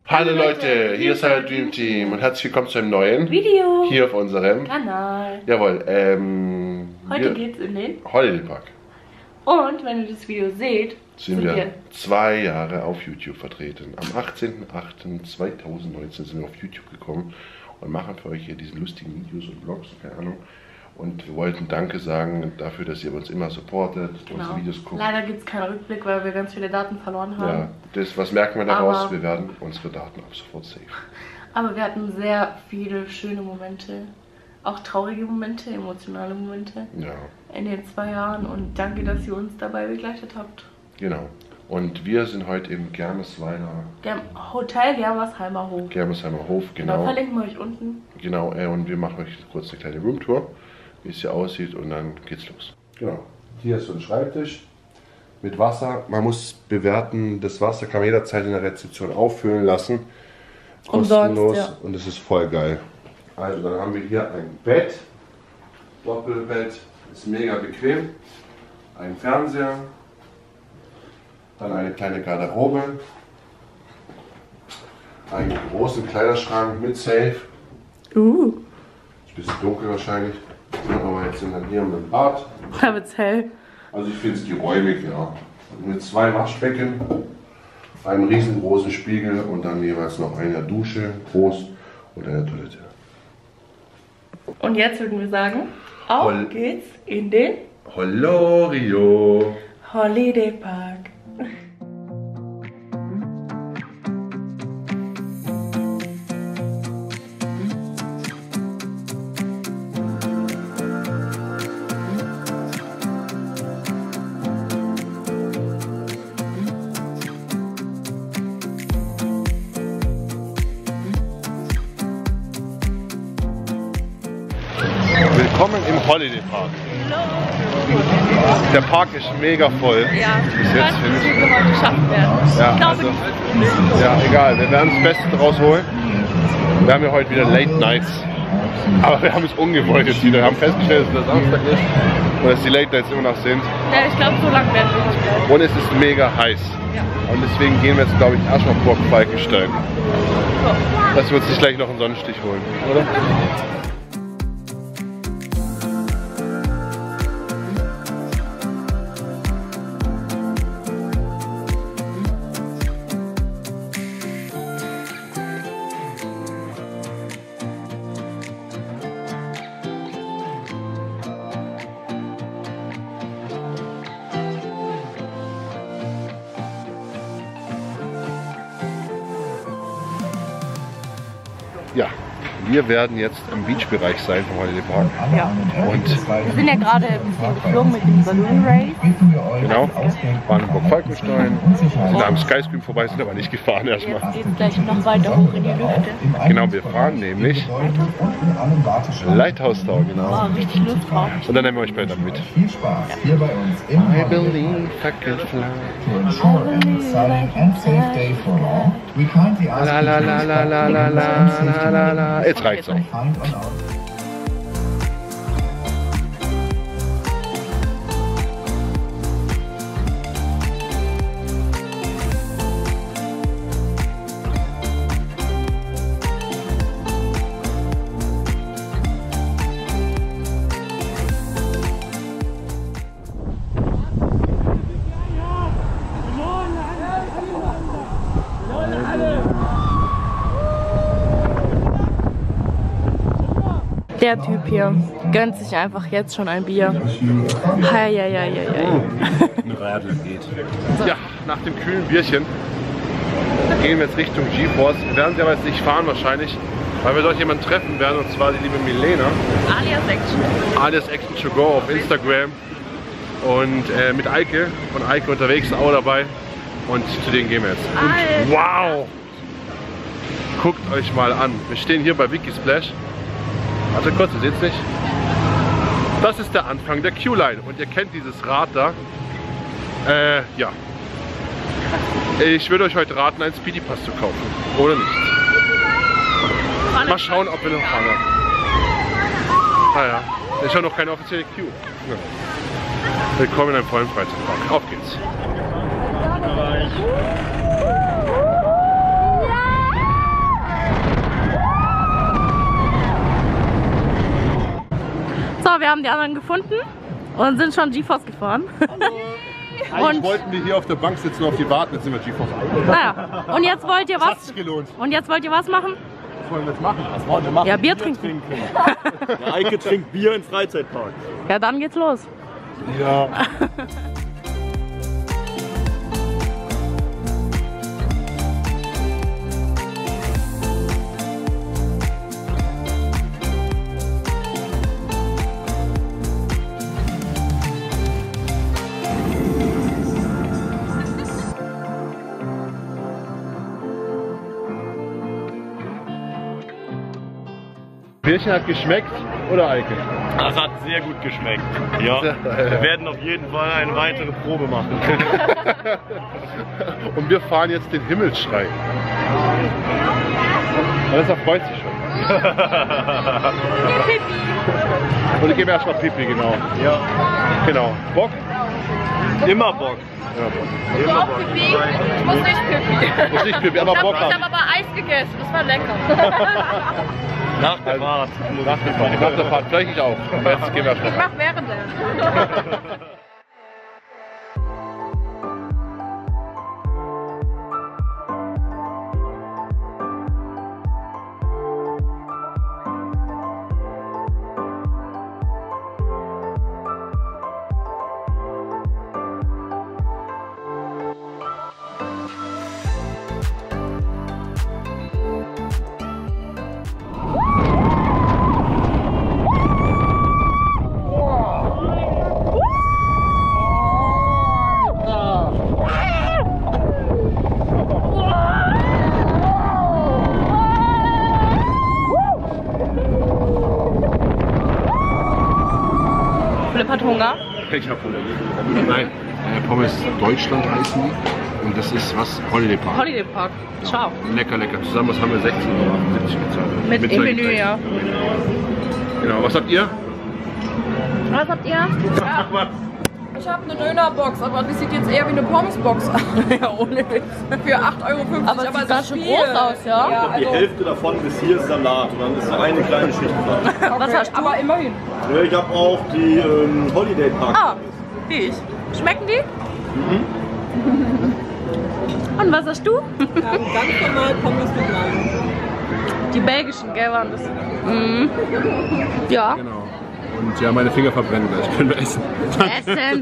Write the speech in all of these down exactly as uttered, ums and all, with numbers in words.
Hallo Leute, hier ist euer Dream Team und herzlich willkommen zu einem neuen Video hier auf unserem Kanal. Jawohl, ähm... Heute geht's in den Holiday Park. Und wenn ihr das Video seht, sind wir, wir zwei Jahre auf YouTube vertreten. Am achtzehnten achten zweitausendneunzehn sind wir auf YouTube gekommen und machen für euch hier diese lustigen Videos und Vlogs, keine Ahnung. Und wir wollten Danke sagen dafür, dass ihr uns immer supportet, genau. unsere Videos guckt. Leider gibt es keinen Rückblick, weil wir ganz viele Daten verloren haben. Ja, das, was merken wir daraus? Aber wir werden unsere Daten ab sofort safe. Aber wir hatten sehr viele schöne Momente, auch traurige Momente, emotionale Momente ja. in den zwei Jahren. Und danke, dass ihr uns dabei begleitet habt. Genau. Und wir sind heute im Germesweiler Germ Hotel Germersheimer Hof. Germersheimer Hof, genau. Da verlinken wir euch unten. Genau, äh, und wir machen euch kurz eine kleine Roomtour, wie es hier aussieht, und dann geht's los. Genau. Hier ist so ein Schreibtisch mit Wasser. Man muss bewerten, das Wasser kann man jederzeit in der Rezeption auffüllen lassen. Kostenlos. Ja. Und es ist voll geil. Also dann haben wir hier ein Bett. Doppelbett. Ist mega bequem. Ein Fernseher. Dann eine kleine Garderobe. Einen großen Kleiderschrank mit Safe. Uh. Ist ein bisschen dunkel wahrscheinlich. Aber jetzt sind wir hier mit dem Bad. Da wird's hell. Also ich finde es geräumig, ja. Mit zwei Waschbecken, einem riesengroßen Spiegel und dann jeweils noch eine Dusche, groß, und eine Toilette. Und jetzt würden wir sagen, auf Hol geht's in den Holorio Holiday Park. Willkommen im Holiday Park. Der Park ist mega voll. Ja, bis jetzt finde ich. Wir heute schaffen werden. Ja, ich glaube, also, ja, egal, wir werden das Beste draus holen. Wir haben ja heute wieder Late Nights. Aber wir haben es ungewollt jetzt wieder. Wir haben festgestellt, dass es Samstag ist und dass die Late Nights immer noch sind. Ja, ich glaube, so lange werden wir nicht bleiben. Und es ist mega heiß. Ja. Und deswegen gehen wir jetzt, glaube ich, erstmal Burg Falkenstein. So. Dass wir uns nicht gleich noch einen Sonnenstich holen, oder? Ja, wir werden jetzt im Beachbereich sein vom Holiday Park. Ja. Und wir sind ja gerade ein bisschen geflogen mit dem Balloon Race. Genau, waren in Burg Falkenstein, sind am Skyscream vorbei, sind aber nicht gefahren erstmal. Jetzt geht es gleich noch weiter hoch in die Lüfte. Genau, wir fahren nämlich Lighthouse Tower, genau. Oh, richtig Lust drauf. Und dann nehmen wir euch später mit. Viel Spaß hier bei uns im I believe I can fly. To ensure an exciting and safe day for all, we kindly ask La la la la la la la la la la. Jetzt reicht's auch. find on our Der Typ hier gönnt sich einfach jetzt schon ein Bier. Hei, hei, hei, hei. Ein Radl geht. Ja, nach dem kühlen Bierchen gehen wir jetzt Richtung GeForce. Wir werden sie aber jetzt nicht fahren wahrscheinlich, weil wir dort jemanden treffen werden, und zwar die liebe Milena. Alias Action. Alias Action to Go auf Instagram. Und äh, mit Eike, von Eike unterwegs auch dabei. Und zu denen gehen wir jetzt. Und wow! Guckt euch mal an. Wir stehen hier bei Wikisplash. Warte kurz, ihr seht es nicht. Das ist der Anfang der Q-Line und ihr kennt dieses Rad da. Äh, ja. Ich würde euch heute raten, einen Speedy Pass zu kaufen. Oder nicht. Mal schauen, ob wir noch fahren. Ah ja, ist ja noch keine offizielle Q. Ja. Willkommen in einem vollen Freizeitpark. Auf geht's. wir haben die anderen gefunden und sind schon GeForce gefahren. Eigentlich wollten wir hier auf der Bank sitzen und auf die warten, jetzt sind wir GeForce. Naja, und jetzt wollt ihr was? Hat sich gelohnt. Und jetzt wollt ihr was machen? Was wollen wir jetzt machen? Was wollen wir machen? Ja, Bier, Bier trinken. trinken. Der Eike trinkt Bier im Freizeitpark. Ja, dann geht's los. Ja. Bierchen hat geschmeckt, oder Eike? Das hat sehr gut geschmeckt. Ja. Wir werden auf jeden Fall eine weitere Probe machen. Und wir fahren jetzt den Himmelsschrei. Vanessa freut sich schon. Und ich gebe erstmal Pipi, genau. Ja. Genau. Bock? Immer Bock. Ja, Bock. Ich brauch Pipi, ich muss nicht Pipi. Muss nicht Pipi, aber Ich Bock habe haben. hab aber Eis gegessen, das war lecker. Nach der Fahrt. Nach der Fahrt. Nach der Fahrt. Vielleicht ich auch. Aber jetzt gehen wir erstmal Ich mach während der. Philipp hat Hunger. Ich hab Hunger. Nein, äh, Pommes Deutschland heißen die. Und das ist was? Holiday Park. Holiday Park. Ciao. Lecker, lecker. Zusammen was haben wir sechzehn Euro achtundsiebzig bezahlt. Mit im Menü, ja. Genau, was habt ihr? Was habt ihr? Ich habe eine Dönerbox, aber die sieht jetzt eher wie eine Pommesbox aus. Ja, ohne Witz. Für acht Euro fünfzig. Aber aber sieht ganz schön groß aus, ja? ja Die also, Hälfte davon bis hier ist Salat und dann ist da eine kleine Schicht dran. okay, Was hast du? aber immerhin. Ja, ich habe auch die ähm, Holiday Park. Ah, wie ich. Schmecken die? Mhm. Und was hast du? Ja, ganz normal Pommes mit Lime. Die belgischen, gell, waren das? Mhm. Ja. Genau. Und ja, meine Finger verbrennen gleich. Können wir essen. Essen.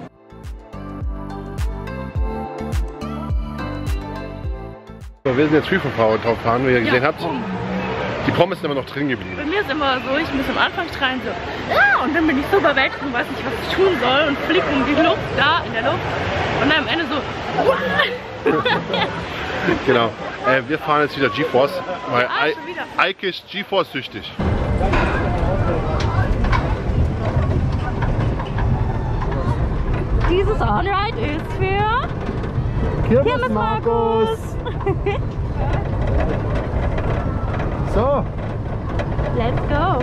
So, wir sind jetzt Freefall drauf fahren, wie ihr gesehen Ja. habt. Die Pommes sind immer noch drin geblieben. Bei mir ist immer so, ich muss am Anfang schreien so, ja, und dann bin ich so überwältigt und weiß nicht, was ich tun soll und fliege um die Luft, da in der Luft und dann am Ende so, Genau. Äh, wir fahren jetzt wieder GeForce, weil Ah, I schon wieder. Eike ist GeForce süchtig. dieses On-Ride ist für Kirmes Markus. So. Let's go.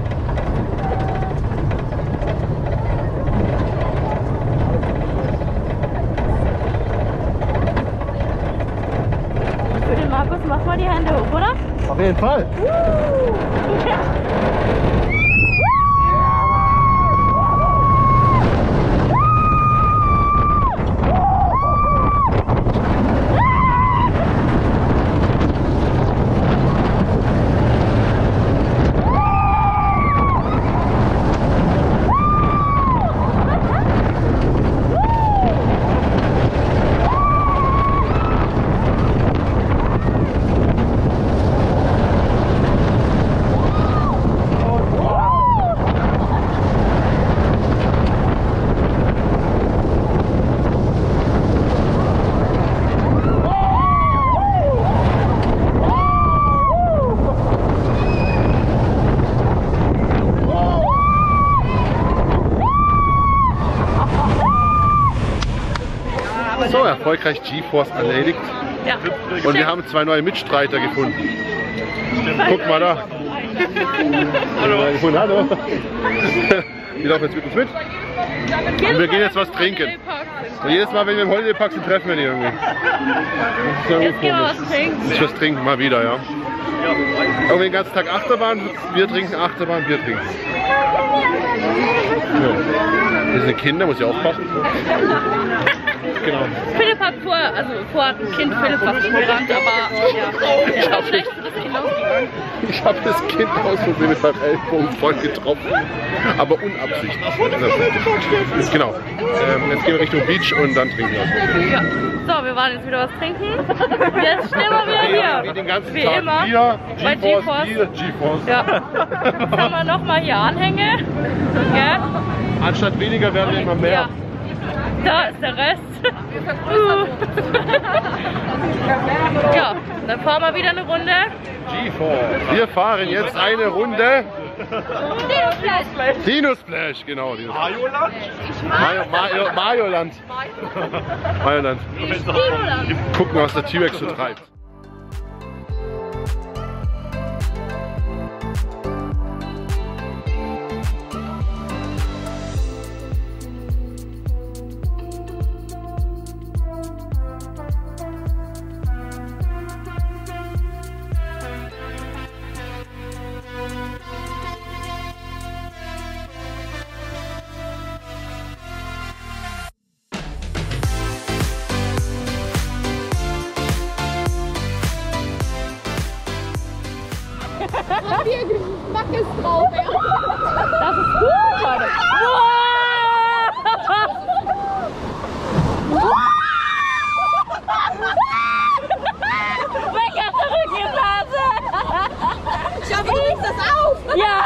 Für den Markus mach mal die Hände hoch, oder? Auf jeden Fall. So, erfolgreich GeForce erledigt. Ja. Und wir haben zwei neue Mitstreiter gefunden. Guck mal da. Hallo. Gefunden. Hallo. Die laufen jetzt mit uns mit. Und wir gehen jetzt was trinken. Und jedes Mal, wenn wir im Holiday Park sind, treffen wir die irgendwie. Das ist irgendwie Jetzt gehen wir komisch. was trinken. Jetzt was trinken, mal wieder, ja. Irgendwie den ganzen Tag Achterbahn, Bier trinken, Achterbahn, Bier trinken. Ja. Diese Kinder, muss ich aufpassen. Genau. Philipp hat vor, also vor ein Kind, Philipp was gerannt, aber ja, er hat schlecht für das Kind ausgegangen. Ich habe das Kind aus Versehen mit meinem Ellbogen voll getroffen, aber unabsichtlich. Genau. Ähm, jetzt gehen wir Richtung Beach und dann trinken wir. Ja. So, wir waren jetzt wieder was trinken. Jetzt stehen wir wieder hier. Wie den ganzen Wie Tag. immer. Bier, Bei GeForce, GeForce. Bier, GeForce. Ja. Jetzt haben wir nochmal hier Anhänge. Ja. Anstatt weniger werden immer mehr. Ja. Da ist der Rest. Ja, dann fahren wir wieder eine Runde. GeForce. Wir fahren jetzt eine Runde. Dino Splash, genau. Dino Splash. Mario, Mario, Mario-Land. Mario-Land. Gucken, was der T-Rex so treibt. Geschmack ist drauf, ja. Das ist gut, Leute. Weg aus der Rückenblase! Schau, wie du das auf! Ja!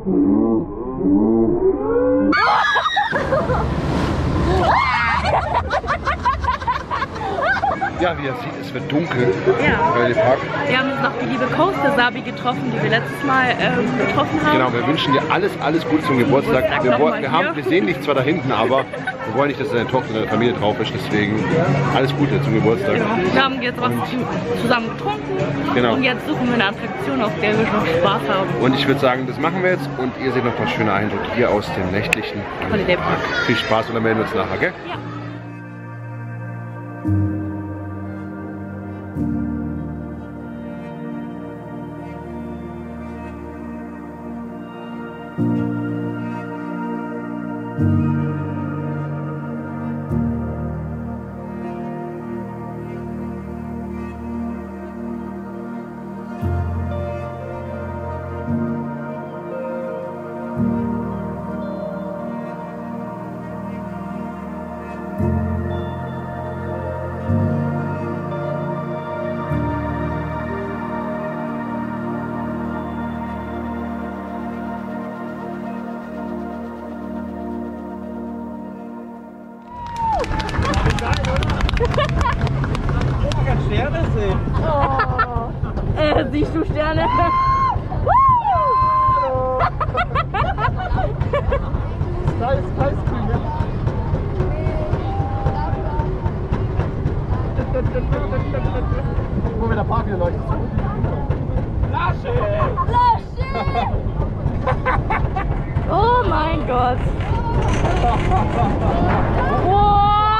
Ja, wie ihr seht, es wird dunkel. Ja. Bei dem Park. Wir haben jetzt noch die liebe Coaster Sabi getroffen, die wir letztes Mal ähm, getroffen haben. Genau, wir wünschen dir alles, alles Gute zum Geburtstag. Geburtstag Wir, noch wollen, mal wir, hier. haben, wir sehen dich zwar da hinten, aber wir wollen nicht, dass deine Tochter und deine Familie drauf ist. Deswegen alles Gute zum Geburtstag. Genau. Wir haben jetzt was zusammen getrunken. Genau. Und jetzt suchen wir eine Attraktion, auf der wir noch Spaß haben. Und ich würde sagen, das machen wir jetzt. Und ihr seht noch ein paar schöne Eindrücke hier aus dem nächtlichen Holiday Park. Viel Spaß und dann melden wir uns nachher, gell? Ja. Sterne sehen. Oh. Äh, siehst du Sterne? Sky, Sky Screen, ja. Wo wir der Park wieder leuchtet. Lasche! Lasche! Oh mein Gott! Wow!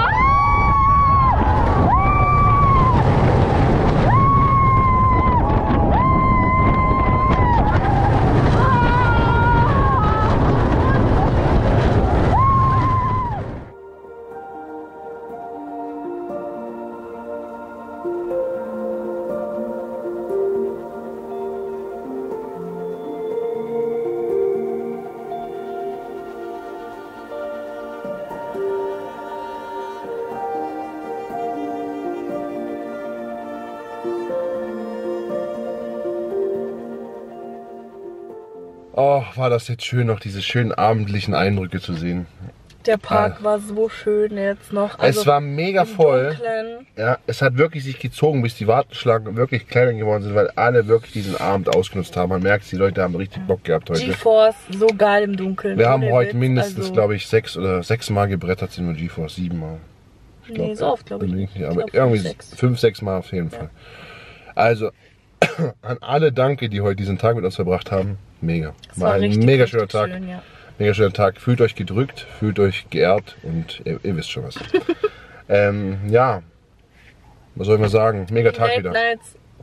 Oh, war das jetzt schön, noch diese schönen abendlichen Eindrücke zu sehen. Der Park Ah. war so schön jetzt noch. Also es war mega im voll. Dunklen. Ja, es hat wirklich sich gezogen, bis die Warteschlangen wirklich kleiner geworden sind, weil alle wirklich diesen Abend ausgenutzt haben. Man merkt, die Leute haben richtig Bock gehabt heute. GeForce, so geil im Dunkeln. Wir haben ohne heute Witz. mindestens, Also, glaube ich, sechs oder sechs Mal gebrettert, sind nur GeForce, sieben Mal. Ich Nee, so oft, glaube ich nicht. Ja, Ich aber glaub, irgendwie fünf, sechs. fünf, sechs Mal auf jeden Fall. Also, an alle danke, die heute diesen Tag mit uns verbracht haben. Mega. Es War ein richtig, mega richtig schöner Tag. schön, ja. Mega schöner Tag. Fühlt euch gedrückt, fühlt euch geehrt und ihr, ihr wisst schon was. ähm, ja, was soll ich mal sagen? Mega Tag Late wieder. Nights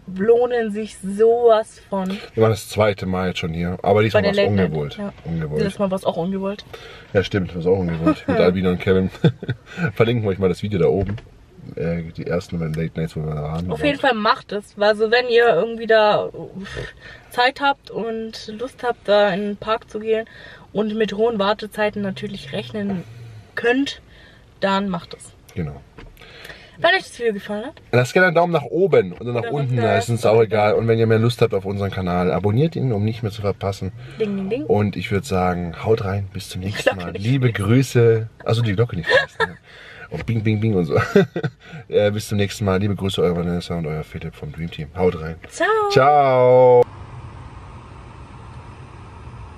lohnen sich sowas von. Wir waren das zweite Mal jetzt schon hier, aber diesmal war es ungewollt. Ja. ungewollt. Dieses Mal war es auch ungewollt. Ja, stimmt, war es auch ungewollt. Mit Albina und Kevin. Verlinken wir euch mal das Video da oben. Äh, die ersten Late Nights, wo wir da waren. Auf jeden Fall macht es. Also wenn ihr irgendwie da Zeit habt und Lust habt, da in den Park zu gehen und mit hohen Wartezeiten natürlich rechnen könnt, dann macht es. Genau. Wenn euch das Video gefallen hat, lasst gerne einen Daumen nach oben oder nach Oder unten, was da da ist uns auch egal. Und wenn ihr mehr Lust habt auf unseren Kanal, abonniert ihn, um nicht mehr zu verpassen. ding, ding, ding. Und ich würde sagen, haut rein, bis zum nächsten Glocke Mal. nicht Liebe Grüße. Also die Glocke nicht vergessen. Ja. Und bing, bing, bing und so. äh, bis zum nächsten Mal. Liebe Grüße, euer Vanessa und euer Philipp vom Dream Team. Haut rein. Ciao. Ciao.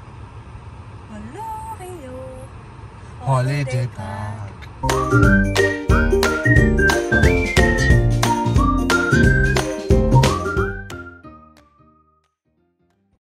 Holiday Park.